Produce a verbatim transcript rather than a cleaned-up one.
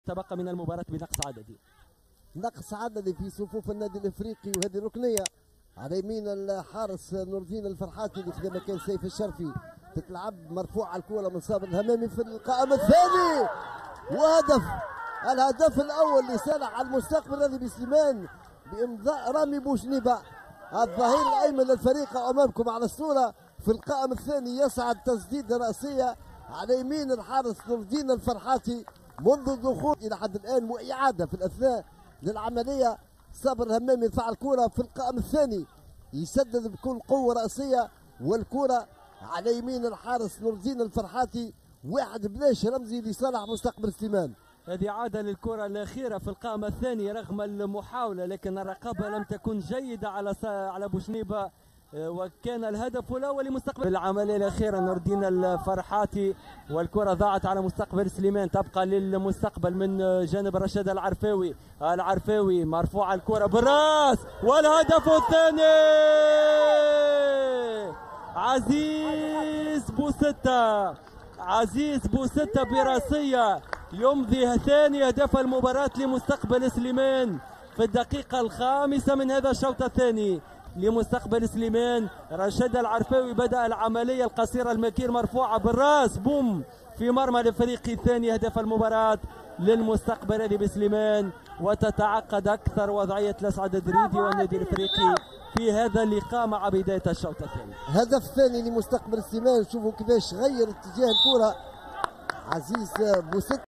تبقى من المباراة بنقص عددي. نقص عددي في صفوف النادي الافريقي، وهذه ركنيه على يمين الحارس نور الدين الفرحاتي اللي في مكان سيف الشرفي. تتلعب مرفوعه الكره من صابر الهمامي في القائم الثاني، وهدف الهدف الاول لصالح على المستقبل نادي بسليمان بامضاء رامي بوشنيبه الظهير الايمن للفريق امامكم على الصوره. في القائم الثاني يصعد تسديده راسيه على يمين الحارس نور الدين الفرحاتي منذ الدخول الى حد الان، واعاده في الاثناء للعمليه. صابر الهمامي يرفع الكره في القائم الثاني، يسدد بكل قوه راسيه، والكره على يمين الحارس نور الدين الفرحاتي. واحد بلاش رمزي لصالح مستقبل سليمان. هذه عادة للكرة الأخيرة في القائمة الثانية رغم المحاولة، لكن الرقابة لم تكن جيدة على على بوشنيبة، وكان الهدف الأول لمستقبل. العملية الأخيرة نور الدين الفرحاتي والكرة ضاعت على مستقبل سليمان، تبقى للمستقبل من جانب رشاد العرفاوي. العرفاوي مرفوعة الكرة بالراس، والهدف الثاني عزيز بوستة. عزيز بوستة براسية يمضي ثاني أهداف المباراة لمستقبل سليمان في الدقيقة الخامسة من هذا الشوط الثاني لمستقبل سليمان. رشاد العرفاوي بدأ العملية القصيرة المكير مرفوعة بالراس، بوم في مرمى الفريق الثاني. هدف المباراة للمستقبل نادي بسليمان، وتتعقد أكثر وضعية الأسعد الدريدي والنادي الافريقي في هذا اللقاء مع بداية الشوط الثاني. هدف ثاني لمستقبل سليمان، شوفوا كيفاش غير اتجاه الكرة عزيز بوستة.